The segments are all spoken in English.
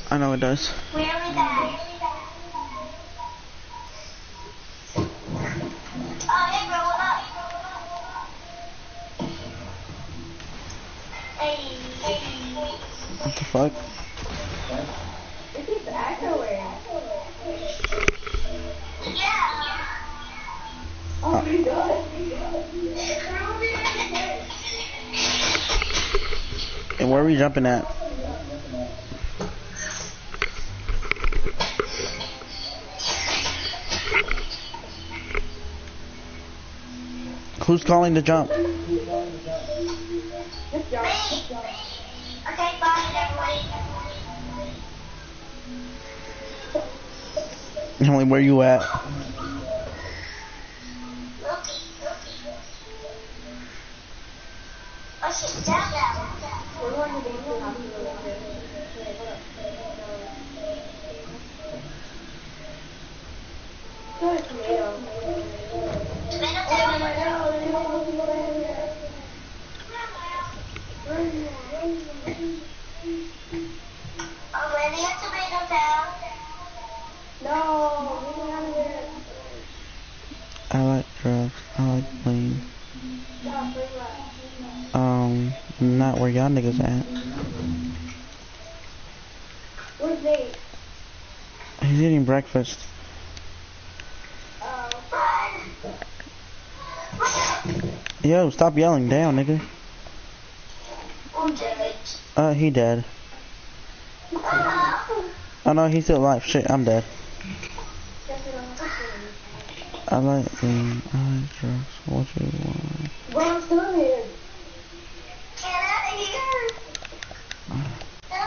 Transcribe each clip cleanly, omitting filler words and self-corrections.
I know it does. Where is that? Oh, hey bro, what up? Hey. What the fuck? Is he back or where? Yeah. Oh my god. And where are we jumping at? Who's calling to jump? Okay, bye everybody. Emily, where you at? Oh shit, down now. We're going to be tomato. Tomato town. Oh, ready at tomato town? No, we don't have it. I like drugs. I like lean. Not where y'all niggas at. Where's Nate? He's eating breakfast. Yo, stop yelling down, nigga. I'm dead. He dead. Oh no, he's still alive. Shit, I'm dead. I like lean. I like drugs. What you want? Bro, I'm still here. Get out of here. No.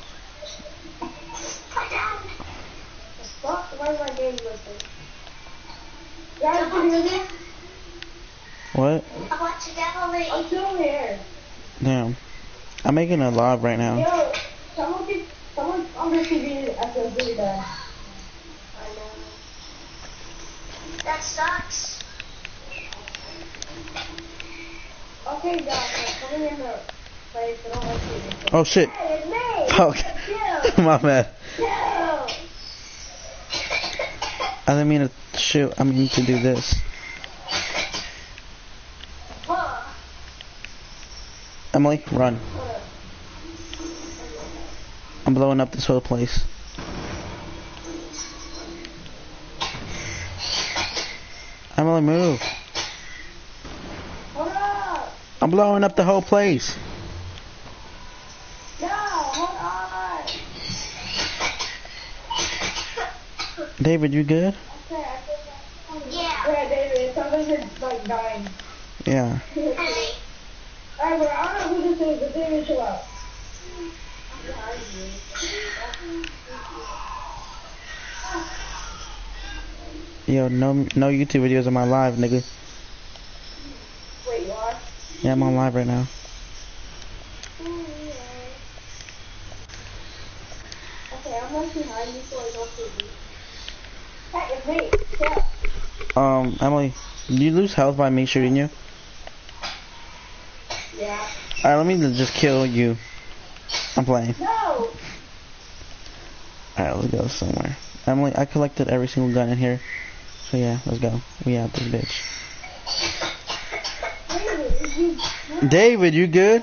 Put down. Fuck, where's my game listed? Guys, can you hear me? What? I want to definitely. I'm still here. Damn. I'm making a live right now. Yo, someone on their TV after really bad. I know. That sucks. Okay, guys, come in here. Place, I don't like TV. Oh shit. Hey, it's me. Fuck. My bad. No. I didn't mean to shoot. I mean to do this. Emily, run. I'm blowing up this whole place. Emily, move. Hold up. I'm blowing up the whole place. No, hold on. David, you good? Okay, I think yeah. Yeah, David, somebody's like dying. Yeah. Hey. Alright, bro, I don't know who this is, but David, chill out. Yo, no YouTube videos on my live, nigga. Wait, you are? Yeah, I'm on live right now. Okay, I'm looking behind you so I don't see you. Hey, it's me. Yeah. Emily, did you lose health by me shooting you? Yeah. Alright, let me just kill you. I'm playing. No! Alright, let's go somewhere. Emily, I collected every single gun in here. So yeah, let's go. We out this bitch. David, you good?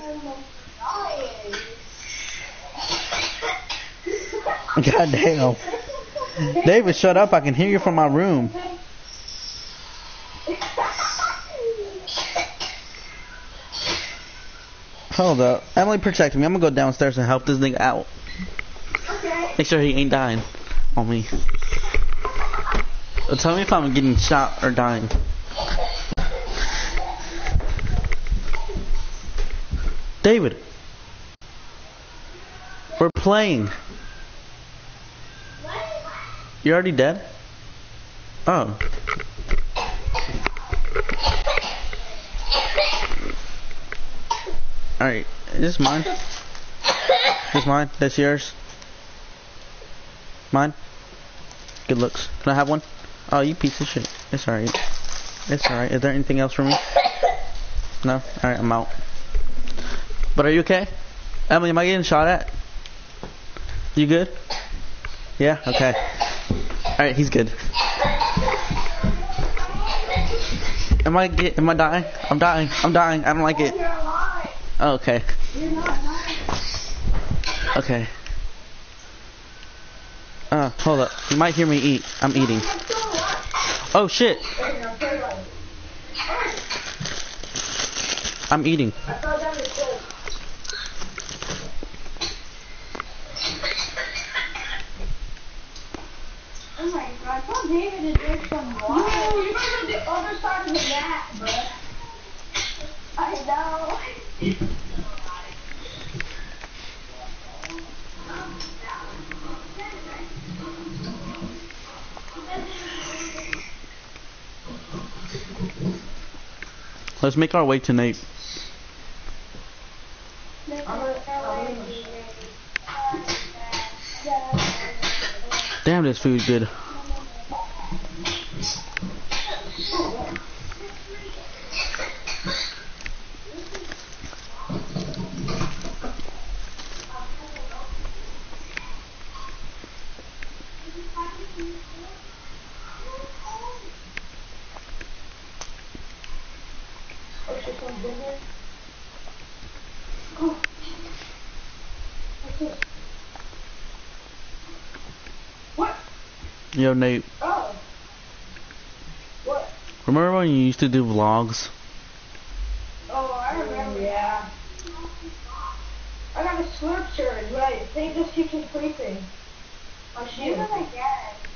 God damn. David, shut up. I can hear you from my room. Hold up. Emily, protect me. I'm gonna go downstairs and help this nigga out. Okay. Make sure he ain't dying on me. So tell me if I'm getting shot or dying. David. We're playing. You already dead? Oh. Alright, is this mine? This mine? That's yours? Mine? Good looks. Can I have one? Oh, you piece of shit. It's alright. It's alright. Is there anything else for me? No? Alright, I'm out. But are you okay? Emily, am I getting shot at? You good? Yeah. Okay. All right. He's good. Am I dying? I'm dying. I'm dying. I don't like it. Oh, okay. Okay. Hold up. You might hear me eat. I'm eating. Oh shit. I'm eating. Oh my god, I told David to drink some water. No, you guys are the other side of the mat, bro. I know. Let's make our way to Nate. Damn, this food's good. What? Yo, Nate. Oh. What? Remember when you used to do vlogs? Oh, I remember. Yeah. I got a slurp shirt, but I think this keeps me sleeping. I'm sure that I get it.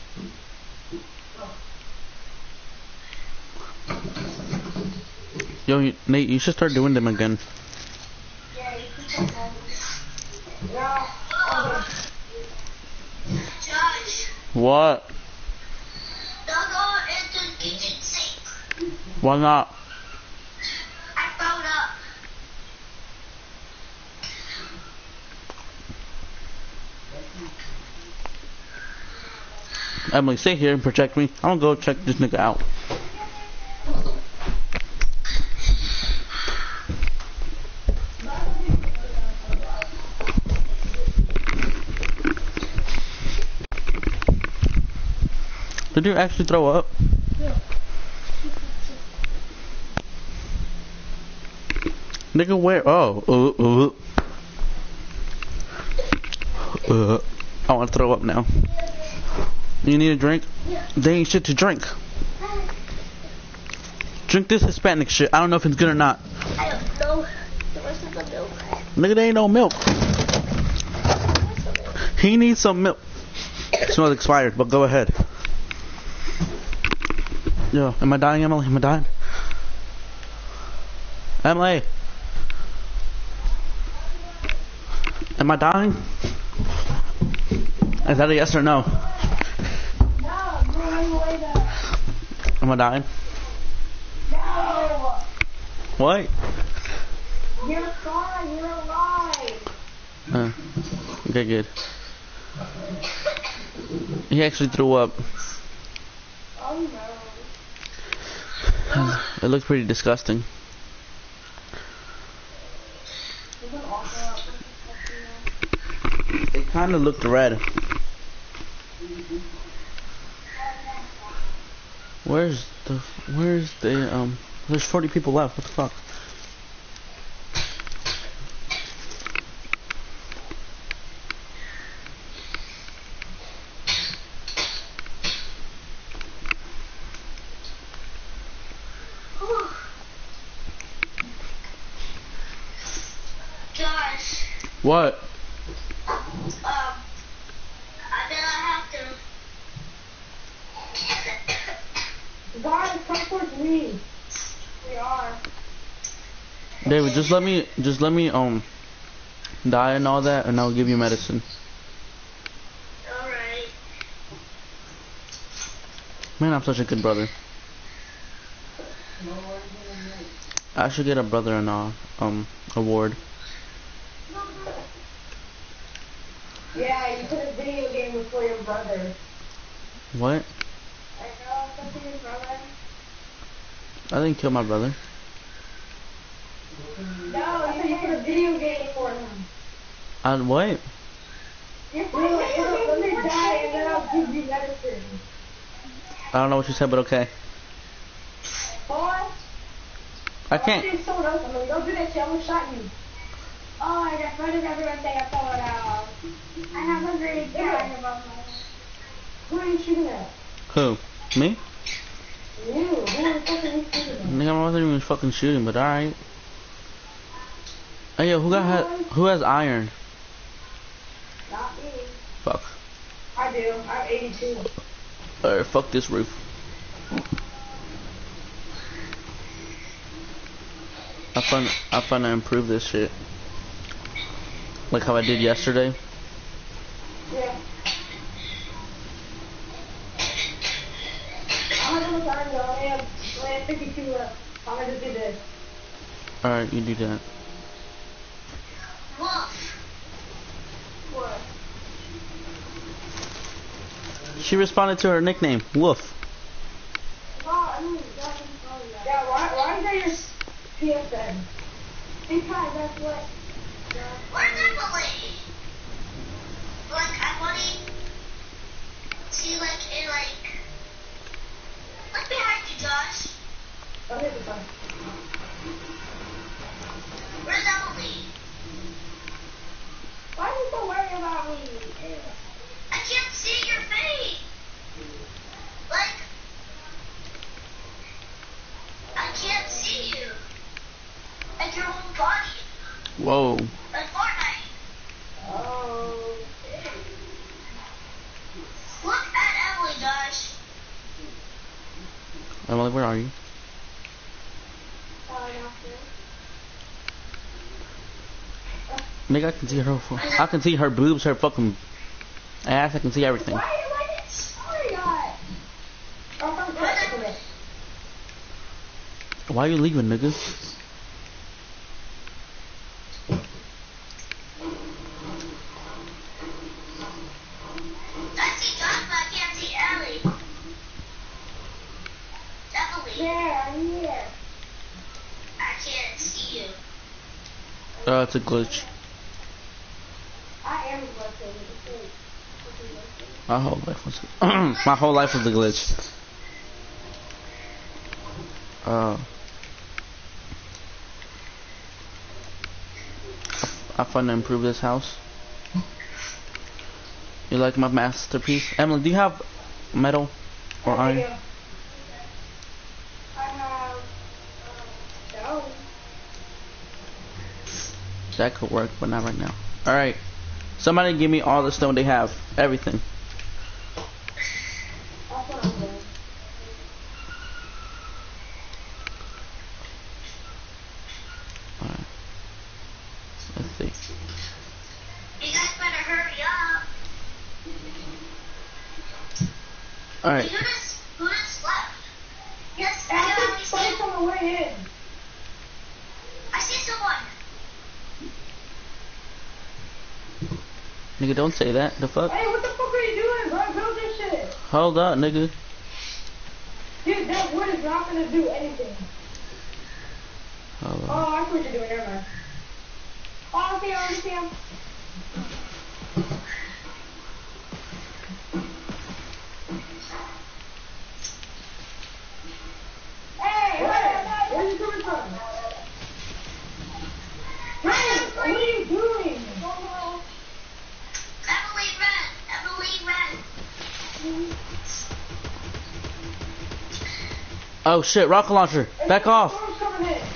Yo, Nate, you should start doing them again. Yeah, you keep them. Yeah. Josh. What? Don't go into the kitchen sink. Why not? I found up. Emily, stay here and protect me. I'm gonna go check this nigga out. Did you actually throw up? Yeah. Nigga, where? Oh, I want to throw up now. You need a drink? Yeah. They ain't shit to drink. Drink this Hispanic shit. I don't know if it's good or not. I don't know. The rest of the milk. Nigga, there ain't no milk. He needs some milk. It smells expired, but go ahead. Yo, am I dying, Emily? Am I dying? Emily? Am I dying? Is that a yes or no? No, I'm going away there. Am I dying? No! What? You're fine, you're alive. Okay, good. He actually threw up. Oh no. It looks pretty disgusting. It kind of looked red. Where's the there's 40 people left. What the fuck? Josh, What? I think I have to. Guys, come towards me. We are. David, just let me die and all that, and I'll give you medicine. Alright. Man, I'm such a good brother. I should get a brother and award. Yeah, you put a video game before your brother. What? I know, something your brother. I didn't kill my brother. No, you said you put a video game for him. What? You're let me die and then I'll give you medicine. I don't know what you said, but okay. What? I can't. Don't do that shit, I'm gonna shot you. Oh, I got photos everyone say I pulled out. I have a great time about my... Who are you shooting at? Who? Me? You. Who the fuck are you shooting at? Nigga, I wasn't even fucking shooting, but alright. Hey yo, who has iron? Not me. Fuck. I do. I'm 82. Alright, fuck this roof. I fun to improve this shit. Like how I did yesterday. Yeah. I'm gonna go time though. I have 52 left. I'm gonna do this. Alright, you do that. Wolf. What? She responded to her nickname, Wolf. Oh, I mean, yeah, why is that your PSN? Because that's what... Where's Emily? Like, I want to see, like, in, like... Look behind you, Josh. Okay, this one. Where's Emily? Why are you so worried about me? I can't see your face. Like... I can't see you. Like your whole body. Whoa. Like Fortnite. Oh. Look at Emily, Josh. Emily, where are you? Nigga, I can see her. I can see her boobs, her fucking ass. I can see everything. Why are you like it? Sorry, guys. Why are you leaving, nigga? I see Josh, but I can't see Ellie. Emily. Yeah, I'm here. I can't see you. Oh, it's a glitch. I am working. My whole life was my whole life was a glitch. I fun to improve this house. You like my masterpiece? Emily, do you have metal or iron? I have stone. That could work, but not right now. Alright. Somebody give me all the stone they have. Everything. That's what I'm doing. Alright. Let's see. You guys better hurry up. Alright. Who just left? Yes, I I think someone's on the way in. I see someone. Nigga, don't say that. The fuck? Hey, what the fuck are you doing, bro? Build this shit. Hold up, nigga. Dude, that wood is not gonna do anything. Hold Oh, up. I see what you're doing. Never mind. Oh, I see him. Hey, where are you coming from? Hey, what are you doing? Emily, run. Emily, run. Oh shit, rocket launcher. Back off. Storm's coming in.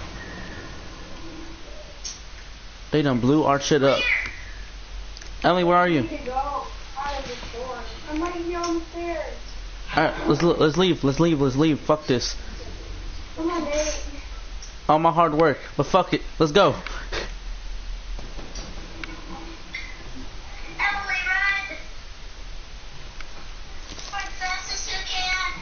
They done blew our shit up. Emily, where are You you? can go out of the storm. I'm right here on the stairs. Alright, let's leave. Fuck this. Come on, Nate. All my hard work, but fuck it. Let's go. Emily, run. Run fast as you can.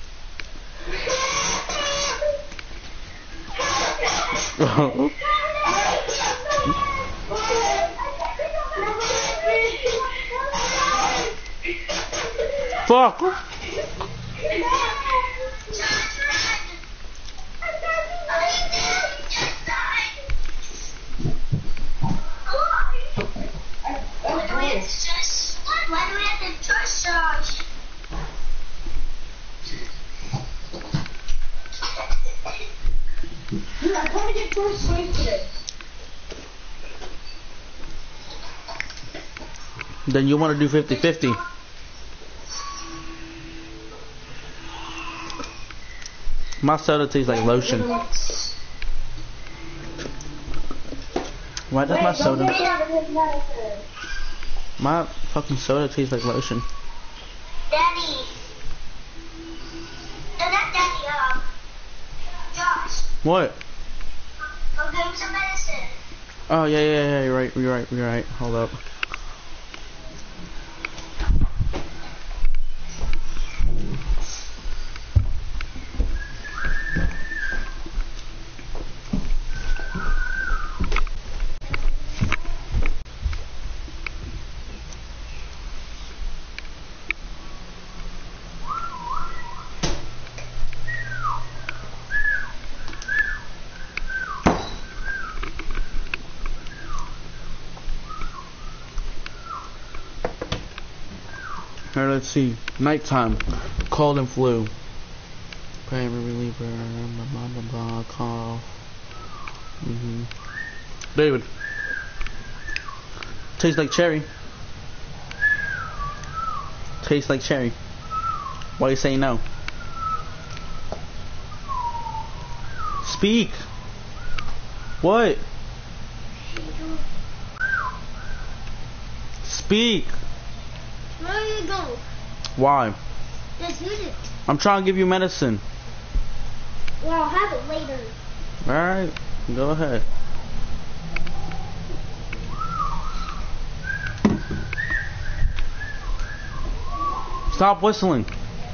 Fuck. Josh, run. I did. Just died. Come on. It's just, why do we have to trust Josh? Dude, I'm trying to get first place today. Then you want to do 50-50. My soda tastes like lotion. Why does my soda... My fucking soda tastes like lotion. Daddy. No, not Daddy, Josh. What? I'll give him some medicine. Oh, yeah, you're right. Hold up. Alright, let's see. Nighttime. Cold and flu. Pain reliever. Blah blah blah. Cough. David. Tastes like cherry. Tastes like cherry. Why you say no? Speak. What? Speak. Where are you going? Why? Just use it. I'm trying to give you medicine. Well, I'll have it later. Alright, go ahead. Stop whistling.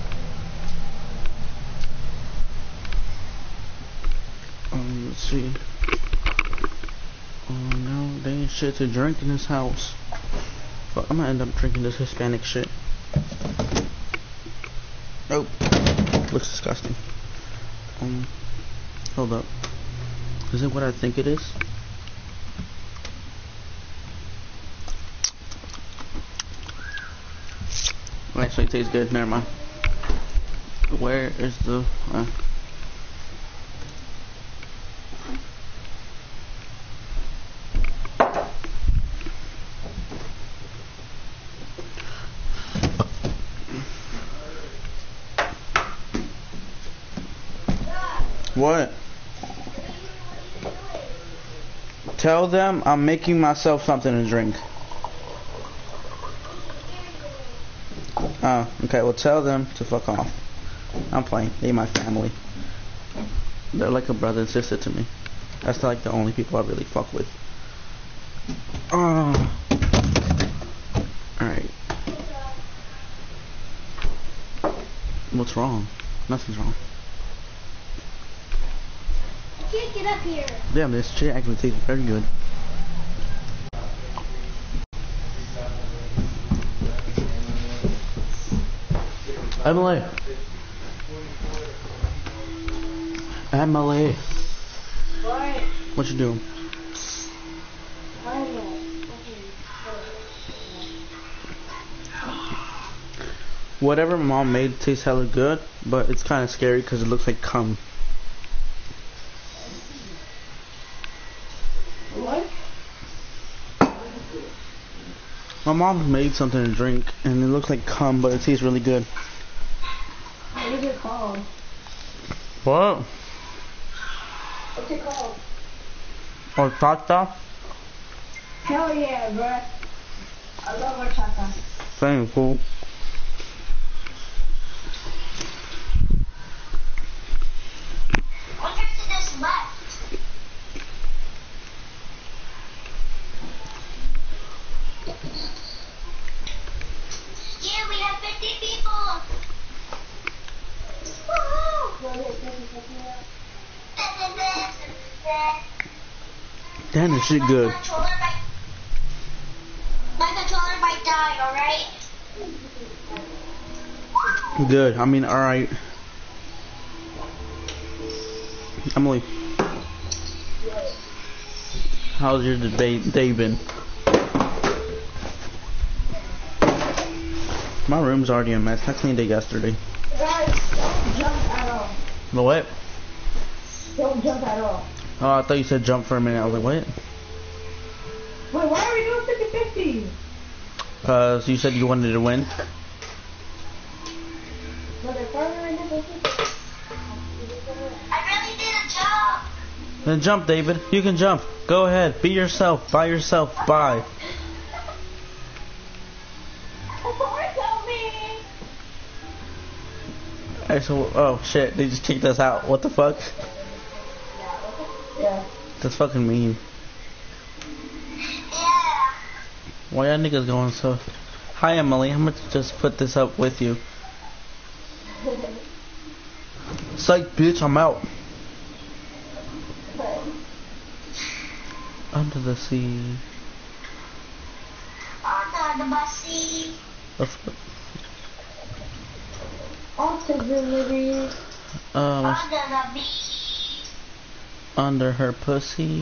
Let's see. Oh no, there ain't shit to drink in this house. But I'm gonna end up drinking this Hispanic shit. Nope. Looks disgusting. Hold up. Is it what I think it is? Actually, it tastes good. Never mind. Where is the... What? Tell them I'm making myself something to drink. Oh, okay, well tell them to fuck off. I'm playing. They my family. They're like a brother and sister to me. That's like the only people I really fuck with. Oh. Alright. What's wrong? Nothing's wrong. Can't get up here. Damn, this shit actually tastes very good. Emily. Emily. What? What you doing? I don't know. Whatever mom made tastes hella good, but it's kind of scary because it looks like cum. What? My mom made something to drink and it looks like cum, but it tastes really good. What is it called? What? What's it called? Horchata? Hell yeah, bruh. I love horchata. Thank you. What is this left? Yeah, we have 50 people. Woohoo! Damn, this shit good. My controller might die, alright? Good. I mean, alright. Emily. How's your day been? My room's already a mess. I cleaned it yesterday. Guys, don't jump at all. The what? Don't jump at all. Oh, I thought you said jump for a minute. I was like, what? Wait, why are we doing 50-50? Because you said you wanted to win. But if I really did 50-50. I really did a job. Then jump, David. You can jump. Go ahead. Be yourself. By yourself. Bye. Hey, so, oh shit, they just kicked us out. What the fuck? Yeah. That's fucking mean. Yeah. Why y'all niggas going so... Hi Emily, I'm gonna just put this up with you. Psych, bitch, I'm out. Under the sea. Under the sea. Autism, Under the beach. Under her pussy.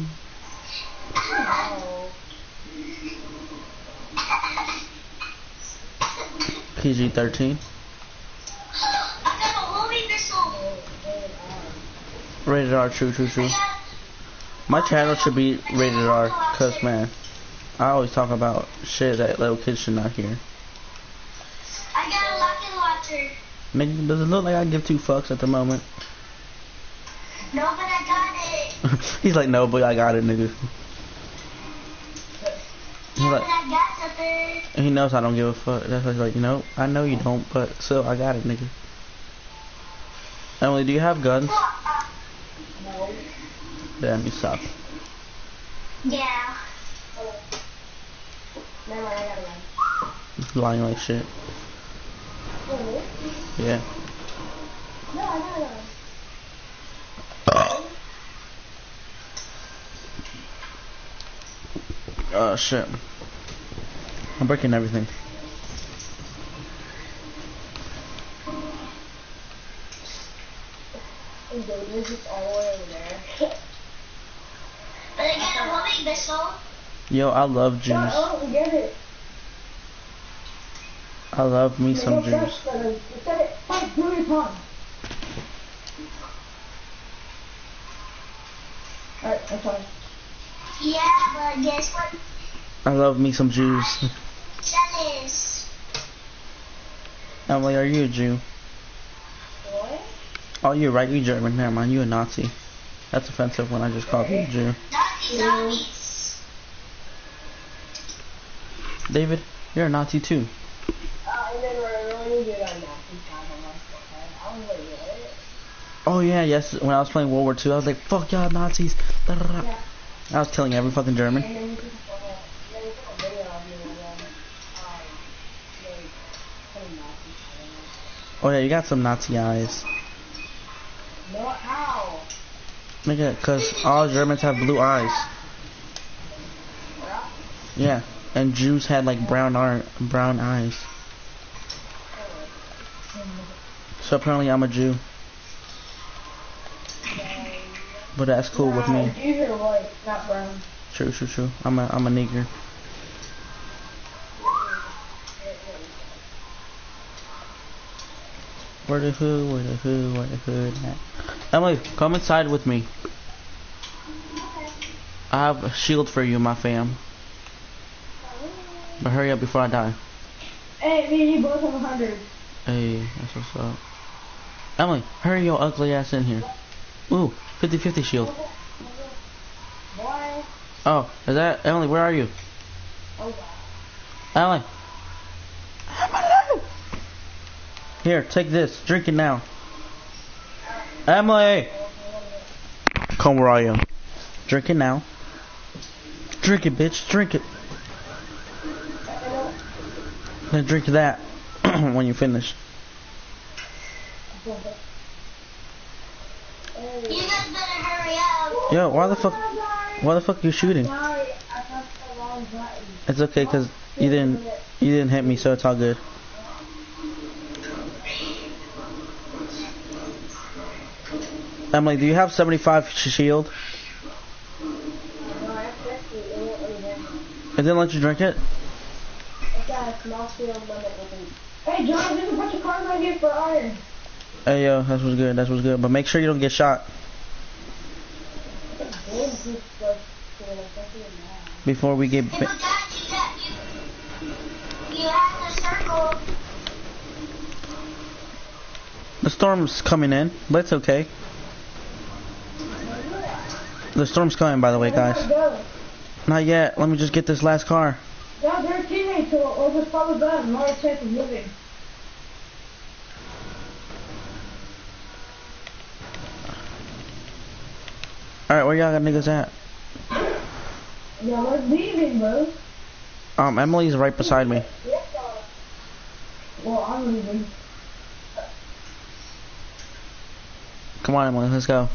PG-13. I got a homing missile. Rated R, true. My channel should be rated R, cause man, I always talk about shit that little kids should not hear. I got a rocket launcher. Nigga, does it look like I give two fucks at the moment? No, but I got it. He's like, no, but I got it, nigga. Yeah, like- but I got something. He knows I don't give a fuck. That's why he's like, no, I know you don't, but still, I got it, nigga. Emily, do you have guns? No. Damn, you suck. Yeah. Never mind, I got one. Lying like shit. Really? Yeah. No, I got one. Oh, shit. I'm breaking everything. And David's just all the way over there. But I got a homing missile. Yo, I love juice. Oh, we get it. I love me some juice. Instead it, fight, do your tongue. Alright, I'm sorry. Yeah, but guess what? I love me some Jews. Jealous. Emily, are you a Jew? What? Oh, you're right. You German. Never mind. You a Nazi. That's offensive when I just called you a Jew. Nazi zombies. David, you're a Nazi too. I never really did on Nazi time on my phone. I was like, what? Oh yeah, yes. When I was playing World War II, I was like, "Fuck y'all Nazis!" Yeah. I was killing every fucking German. And then we took a video of you and then, like, some Nazis. Oh yeah, you got some Nazi eyes, No, how? nigga. Cause all Germans have blue eyes. Yeah, and Jews had like brown eyes. So apparently I'm a Jew. But that's cool with me. Jews are white, not brown. True. I'm a nigger. Where the hood at? Emily, come inside with me. I have a shield for you, my fam. But hurry up before I die. Hey, me and you both have 100. Hey, that's what's up. Emily, hurry your ugly ass in here. Ooh, 50-50 shield. Boy. Oh, is that Emily? Where are you? Oh, wow. Emily. Emily. Here, take this. Drink it now. Emily. Come where I am. Drink it now. Drink it, bitch. Drink it. Then drink that when you finish. You guys better hurry up. Yo, why the fuck you shooting? Sorry, I pressed the wrong button. It's okay, cause you didn't hit me, so it's all good. Emily, do you have 75 shield? No, I have 50. It won't let me in. It didn't let you drink it? Yeah. got a small field limit with me. Hey, John, there's a bunch of cars right here for iron. Hey, yo, that's what's good. That's what's good. But make sure you don't get shot before we get. Hey, but Dad, you have the circle. The storm's coming in, but it's okay. The storm's coming, by the way, guys. Not yet. Let me just get this last car. Yeah, they're teammates, so we'll just follow them. No chance of moving. Alright, where y'all got niggas at? Yeah, we're leaving, bro. Emily's right beside me. Well, I'm leaving. Come on, Emily, let's go.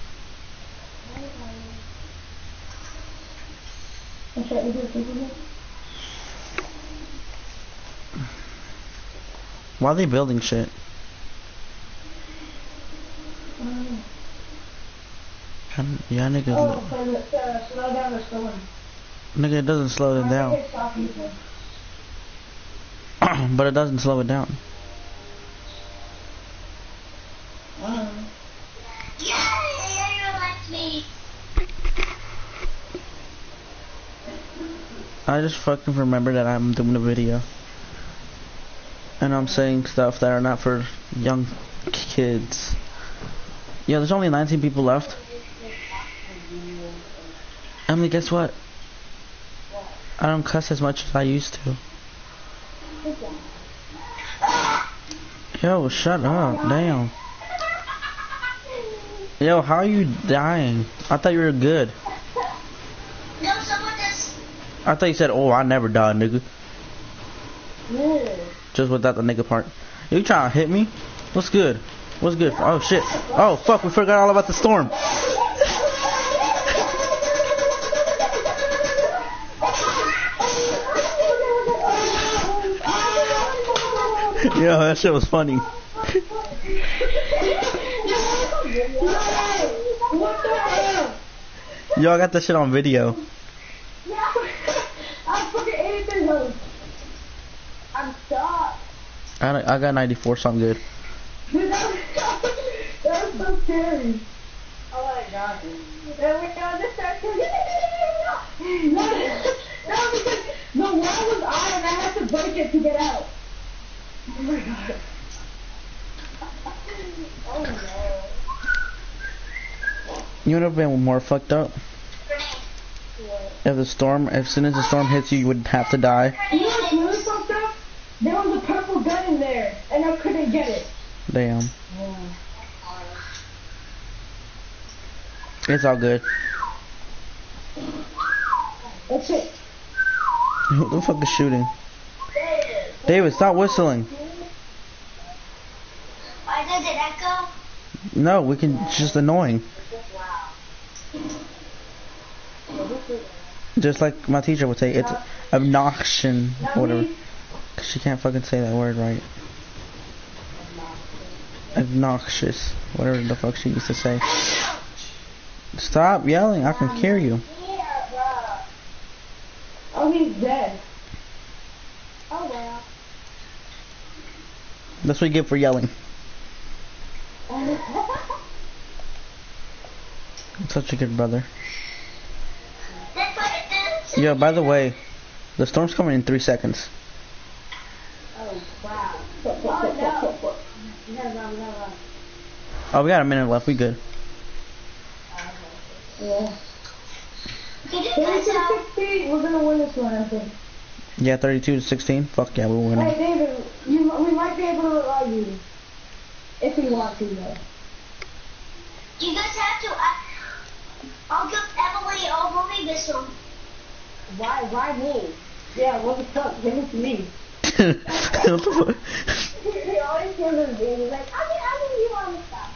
Why are they building shit? Yeah, nigga. Oh, slow down the storm. Nigga, it doesn't slow it down. But it doesn't slow it down. Yeah, you left me. I just fucking remember that I'm doing a video. And I'm saying stuff that are not for young kids. Yeah, there's only 19 people left. Emily, guess what? I don't cuss as much as I used to. Yo, shut up. Damn. Yo, how are you dying? I thought you were good. No, someone just... I thought you said, oh, I never died, nigga. Yeah. Just without the nigga part. You trying to hit me? What's good? What's good? Oh, shit. Oh, fuck, we forgot all about the storm. Yo, that shit was funny. Yo, I got that shit on video. I fucking ate it through. I'm stuck. I got 94, so I'm good. Dude, that was so scary. Oh my god. There we go, this second. No, because the wall was on and I had to break it to get out. Oh my god. Oh no. You would have been more fucked up if the storm, as soon as the storm hits you, you would have to die. You know what's really fucked up? There was a purple gun in there and I couldn't get it. Damn. It's all good. That's it. Who the fuck is shooting? David, stop whistling. Why did it echo? No, we can. It's just annoying. Just like my teacher would say, it's obnoxious, whatever. Cause she can't fucking say that word right. Obnoxious, whatever the fuck she used to say. Stop yelling, I can hear you. Oh, he's dead. Oh well. That's what you get for yelling. Such a good brother. Yeah, by the way, the storm's coming in 3 seconds. Oh wow. Oh no. Oh, we got a minute left, we good. Yeah. Can you guys 32-16, we're gonna win this one, I think. Yeah, 32-16. Fuck yeah, we're winning. Hey David, we might be able to rely you. If we want to, though. You guys have to... I'll give Emily over me this one. Why me? Yeah, what the fuck? Give it to me. What the fuck? He always gives him David, like, I mean, you want to stop.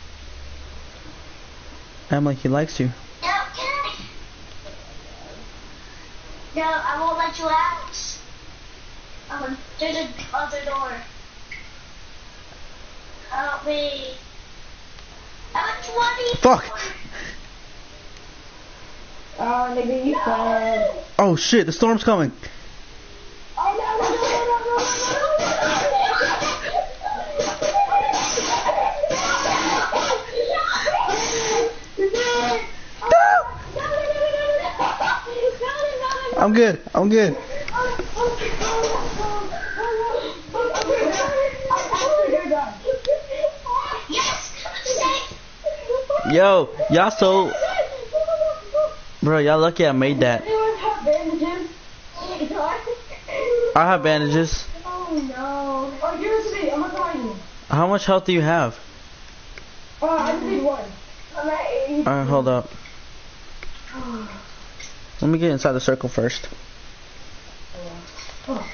Emily, he likes you. No, can I? No, I won't let you out. There's an other door. Help me. I'm at 20. Fuck! Oh, nigga, you fell. Oh shit, the storm's coming. Oh, no, I'm good. I'm good. Yes! Stay! Yo, y'all so... Bro, y'all lucky I made that. Anyone have bandages? I have bandages. Oh no. Oh, give it to me. I'm gonna find you. How much health do you have? I just need one. I'm at 80. Alright, hold up. Let me get inside the circle first. I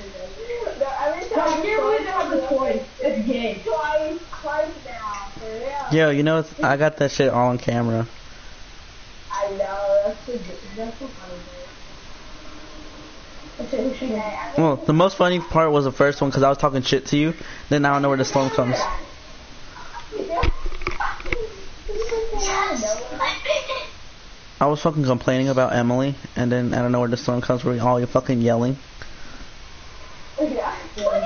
can't believe they have the toy. It's gay. Twice now. For real. Yo, you know, I got that shit all on camera. I know. That's so funny. Well, the most funny part was the first one because I was talking shit to you. Then now I know where the storm comes. I was fucking complaining about Emily, and then I don't know where the storm comes where all you fucking yelling. Yeah.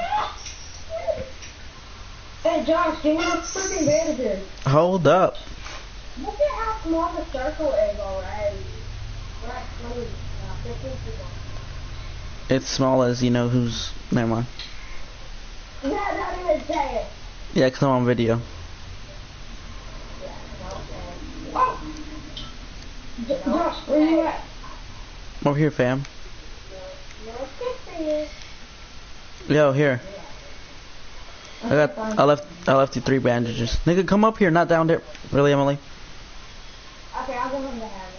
Hey Josh, give me those freaking bandages. Hold up. Look at how small the circle is already. It's small as, you know, who's... Never mind. No, don't even say it. Yeah, because I'm on video. Oh! Josh, where you at? Over here, fam. Yo, here. I left you 3 bandages. Nigga, come up here, not down there. Really, Emily? Okay, I'll give him the hand.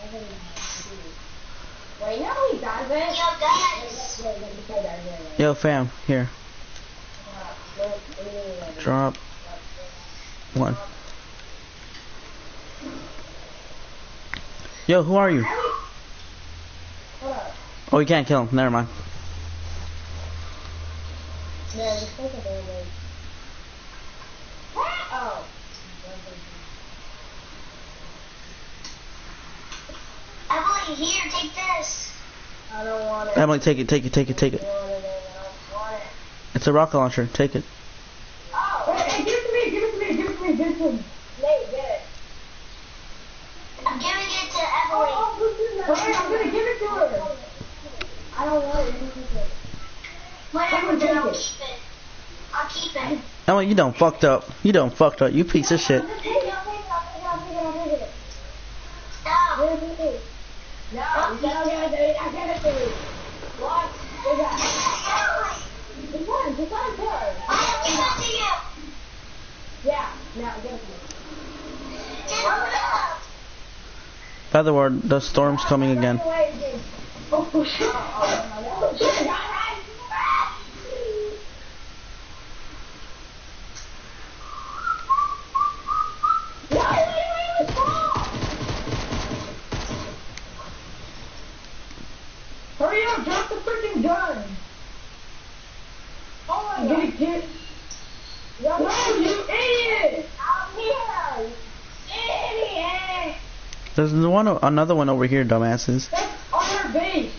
Wait, no, he doesn't. Yo, guys. Yo, fam, here. Drop 1. Yo, who are you? Oh, you can't kill him. Never mind. Oh. Emily, here, take this. I don't want it. Emily, take it. I don't want it. It's a rocket launcher. Take it. Oh, hey, give it to me. Give it to me. Nate, get it. I'm giving it to Emily. Okay, I'm gonna give it to her. I don't want it. Whatever, then I'll keep it. Emily, you done fucked up. You piece of shit. I'll take it. Stop. No, you don't get it to me. I give it to you. What? Is that? It's fine. It's not good. I'll give it to you. Yeah. Now, give it to me. By the way, the storm's coming again. Oh, shit. Hurry up, drop the freaking gun! Oh my god! Get it! No, you idiot! I'm here! Idiot! There's another one over here, dumbasses. That's on our base!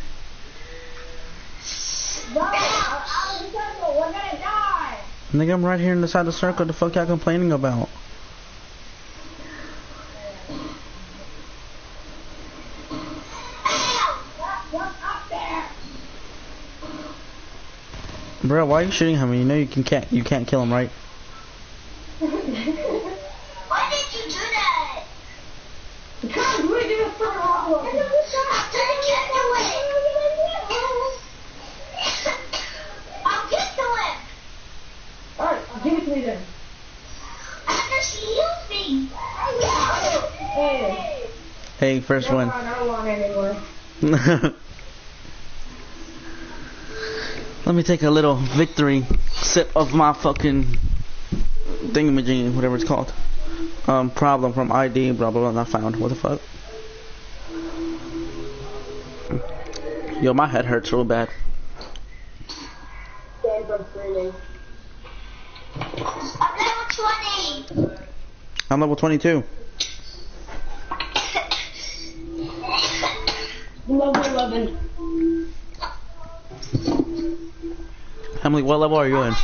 No! Out of the circle! We're gonna die! Nigga, I'm right here inside the circle. The fuck y'all complaining about? Bro, why are you shooting him? You know you can't kill him, right? Why did you do that? Because we did it for all of us! I can't do it. I'll get to it. Alright, give it to me then. After she heals me. Hey! Hey, first Come one. on, I don't want it anymore. Let me take a little victory sip of my fucking thingamajiggy, whatever it's called. Problem from ID, blah blah blah, not found. What the fuck? Yo, my head hurts real bad. Stand from screaming. I'm level 20. I'm level 22. Level 11. Emily, what level are you in?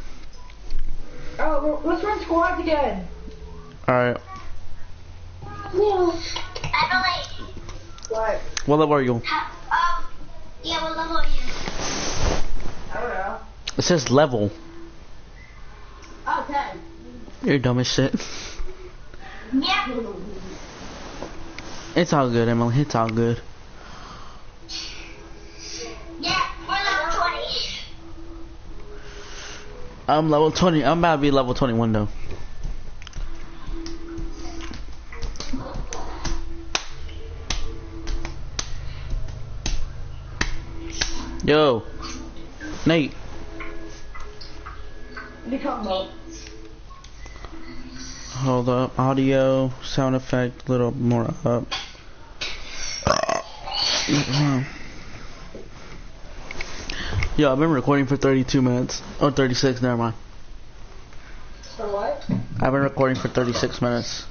Oh, let's run squads again. Alright. Emily. What? What level are you? Yeah, what level are you? I don't know. It says level. Oh, 10. You're dumb as shit. Yeah. It's all good, Emily. It's all good. Yeah, we're level 20. I'm level 20. I'm about to be level 21 though. Yo, Nate. Become low. Hold up. Audio, sound effect, a little more up. Yo, I've been recording for 32 minutes. Or 36, never mind. For what? I've been recording for 36 minutes.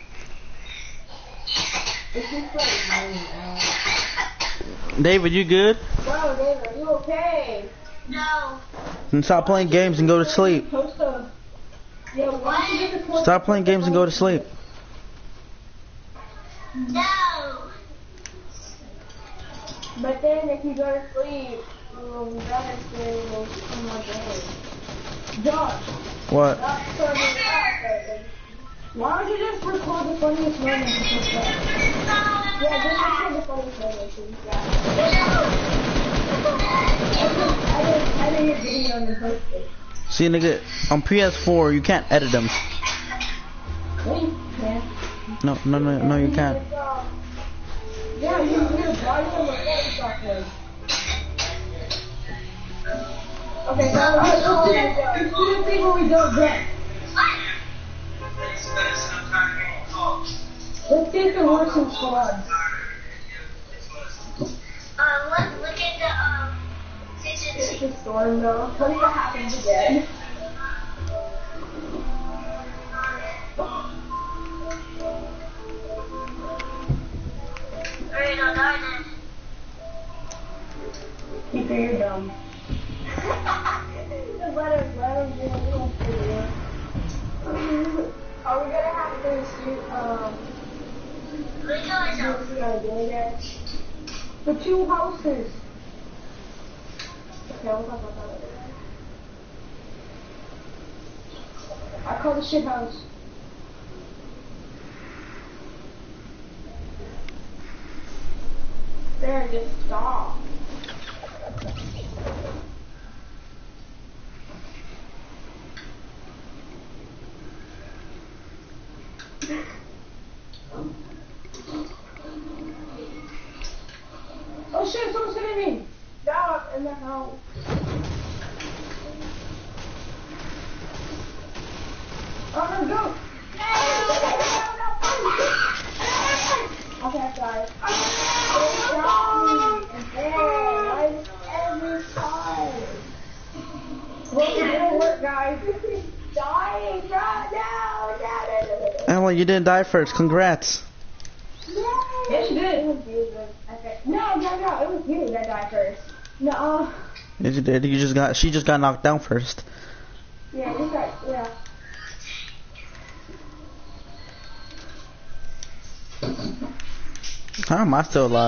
This is like David, you good? Bro, David, are you okay? No. Then stop playing games and go to sleep. Post a... Yeah, why don't you get the Stop playing games and go to sleep. No. But then if you go to sleep, that will come on day. Josh, What? that's so why don't you just record the funniest moments and post that? Yeah, just record the funniest moments and I didn't get video and post it. See, nigga, on PS4, you can't edit them. Wait, man. No, you can't. Yeah, you need to buy some recording software. Okay, so let's do the thing where we don't drink. Let's see if it works in squad. Let's look at the season It's a storm though. What if it happens again? Alright, no, no, no. Keep your dumb. Let him do it. Are we gonna have to shoot, the two houses? Okay, we'll talk about that later. I call the shit house. There, just stop. Oh shit, someone's hitting me! Down in the house. Oh no, go! Okay, guys. Every time. Well, it didn't work, guys. Dying right now. Emily, you didn't die first. Congrats. Yes, you did. It was you. Okay. No, it was you that died first. No. Yes, you did. She just got knocked down first. Yeah, you got, yeah. How am I still alive?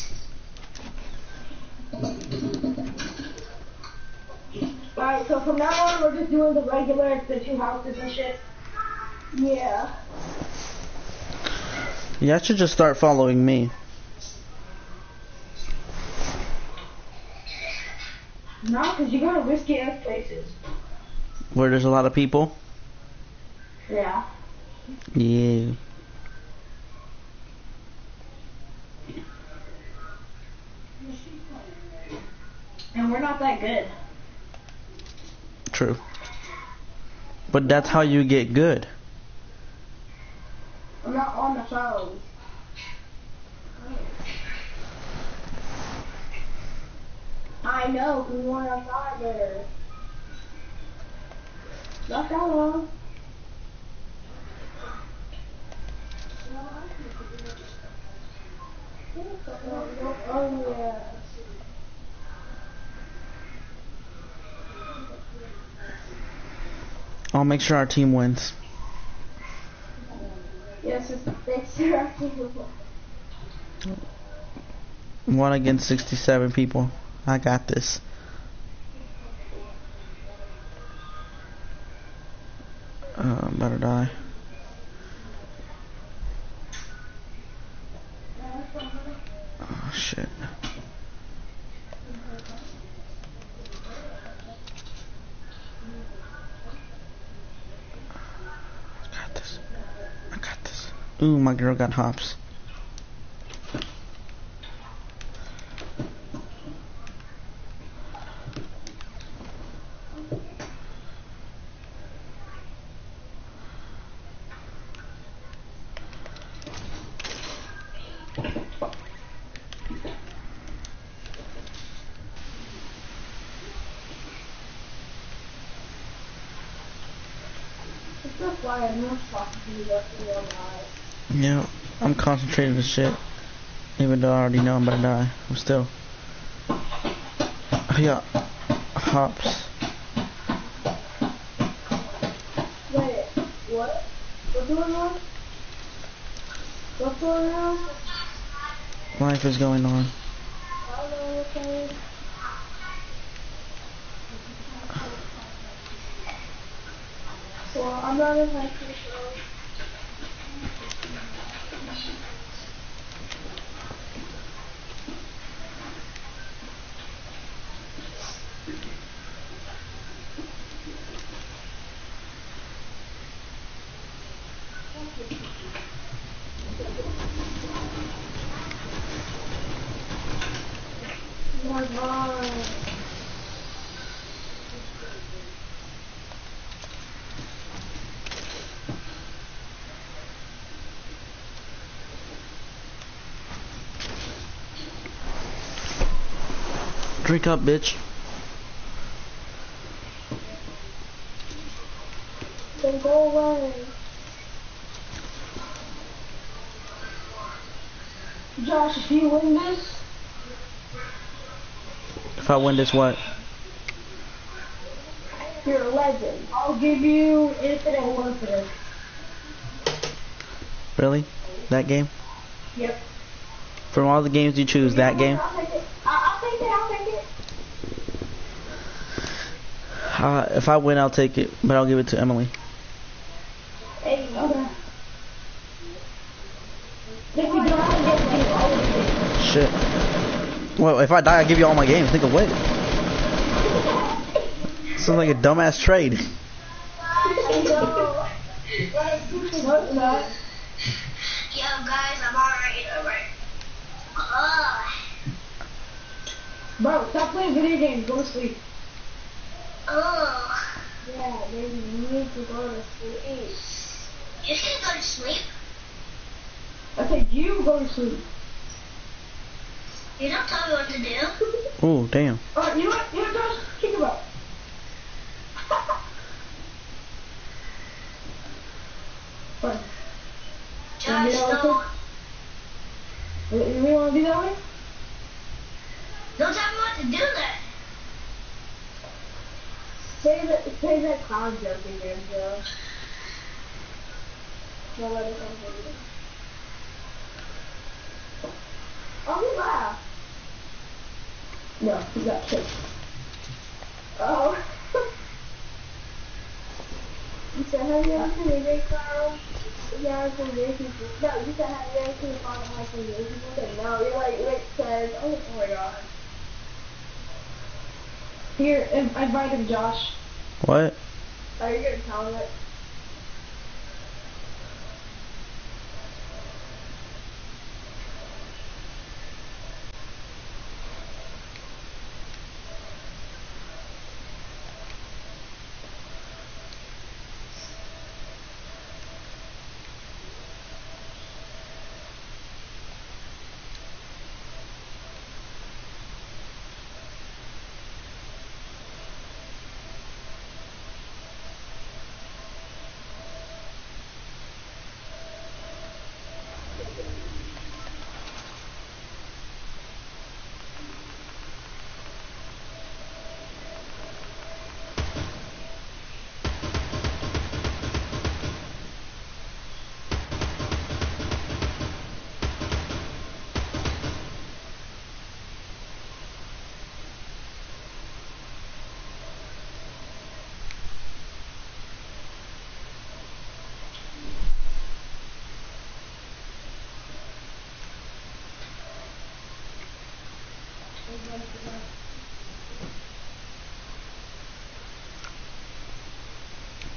Alright, so from now on, we're just doing the regular, the two houses and shit. Yeah. Yeah, I should just start following me. No, because you go to risky ass places. Where there's a lot of people? Yeah. Yeah. And we're not that good. True. But that's how you get good. I'm not on the phone. I know, because we weren't outside there. Not that long. Oh, yeah. I'll make sure our team wins. Yes, thanks for asking. 1 against 67 people. I got this. I'm about to die. Oh shit. I got this. I got this. Ooh, my girl got hops. That's why I'm not talking to you about the real life. Yeah, I'm concentrating this shit. Even though I already know I'm about to die. I'm still. Yeah. Hops. Wait, what? What's going on? What's going on? Life is going on. I don't know what's going on. Well, I'm not in high school, so... Oh my god. Drink up, bitch. Then go away. Josh, if you win this, If I win this, what? you're a legend. I'll give you infinite warfare. Really? That game? Yep. From all the games you choose, that game? I'll take it. I'll take it. I'll take it. If I win, I'll take it, but I'll give it to Emily. Hey, okay. If you don't get me, I'll Shit. Well, if I die, I'll give you all my games. Think of what? Sounds like a dumbass trade. No, it's not. Yo, guys, I'm alright. Ugh. Bro, stop playing video games. Go to sleep. Ugh. Yeah, baby, you need to go to sleep. You should go to sleep. I said you go to sleep. You don't tell me what to do. Ooh, damn. Alright, you know what? You know what, Josh? Think about it. Fine. Josh, Yeah, don't. You really want to do that way? Don't tell me what to do then. Say that cloud joke again, Josh. No, let it come for you. Oh, he laughed. No, he got kicked. Oh. You said, have you ever seen a gay clown? Yeah, I've seen gay people. No, you said, have you ever seen a clown that has some gay people? I said, no. You're like, Rick says, oh my god. Here, invite him, Josh. What? Are you gonna tell him it?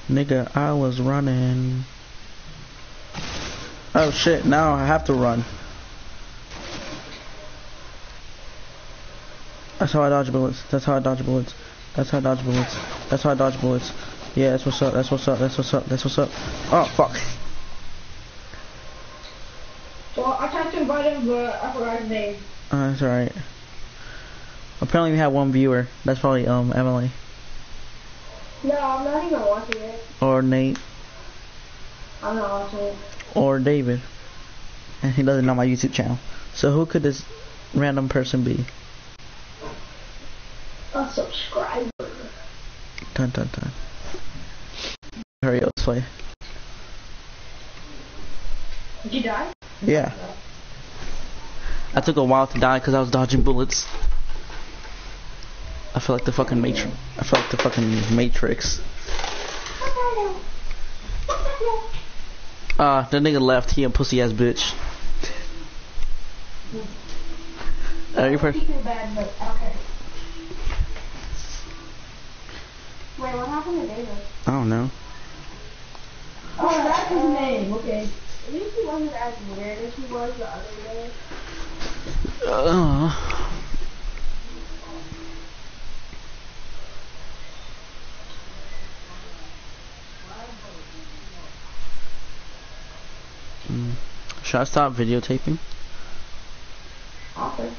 Nigga, I was running. Oh shit, now I have to run. That's how I dodge bullets. That's how I dodge bullets. That's how I dodge bullets. That's how I dodge bullets. Yeah, that's what's up. That's what's up. That's what's up. That's what's up. Oh, fuck. Well, I tried to invite him, but I forgot his name. That's alright. Apparently we have one viewer. That's probably, Emily. No, I'm not even watching it. Or Nate. I'm not watching it. Or David. And he doesn't know my YouTube channel. So who could this random person be? A subscriber. Dun dun dun. Hurry up, let's play. Did you die? Yeah. I took a while to die because I was dodging bullets. I feel like the fucking Matrix. I feel like the fucking Matrix. The nigga left. He a pussy ass bitch. You bad, but okay. Wait, what happened to David? I don't know. Oh, that's his name. Okay. At least he wasn't as weird as he was the other day. Should I stop videotaping? Okay.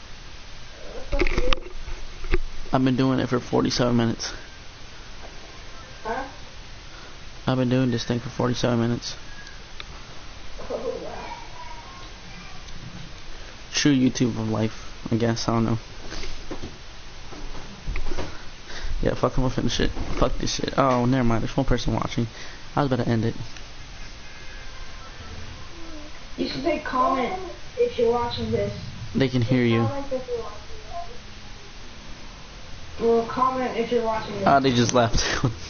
I've been doing it for 47 minutes. Huh? I've been doing this thing for 47 minutes. Oh, wow. True YouTube of life, I guess. I don't know. Yeah, fuck, I'm gonna finish it. Fuck this shit. Oh, never mind. There's one person watching. I was about to end it. You should say comment if you're watching this. They can hear you. Well, comment if you're watching this. Ah, they just left.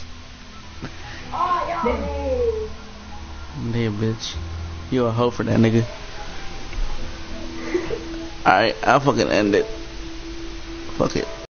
Oh, They a bitch. You a hoe for that nigga. Alright, I'll fucking end it. Fuck it.